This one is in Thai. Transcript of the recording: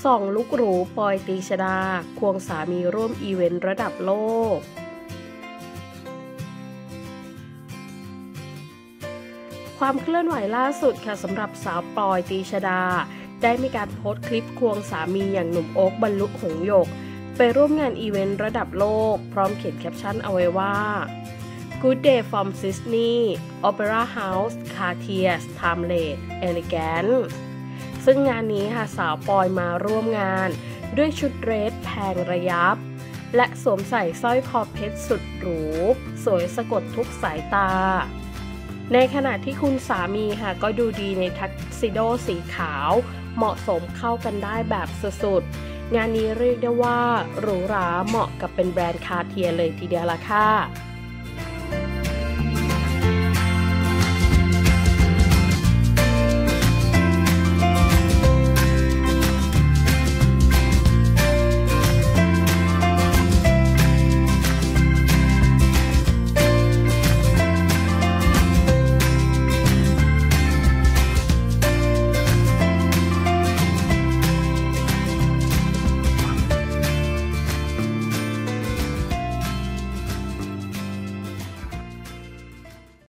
ส่องลุกหรูปอยตรีชฎาควงสามีร่วมอีเวนต์ระดับโลกความเคลื่อนไหวล่าสุดค่ะสำหรับสาวปอยตรีชฎาได้มีการโพสต์คลิปควงสามีอย่างหนุ่มโอ๊คบรรลุหงส์หยกไปร่วมงานอีเวนต์ระดับโลกพร้อมเขียนแคปชั่นเอาไว้ว่า Good day from Sydney Opera House Cartier's Timeless Elegant ซึ่งงานนี้ค่ะสาวปอยมาร่วมงานด้วยชุดเดรสแพงระยับและสวมใส่สร้อยคอเพชรสุดหรูสวยสะกดทุกสายตาในขณะที่คุณสามีค่ะก็ดูดีในทักซิโดสีขาวเหมาะสมเข้ากันได้แบบสุดๆงานนี้เรียกได้ว่าหรูหราเหมาะกับเป็นแบรนด์คาร์เทียเลยทีเดียวล่ะค่ะ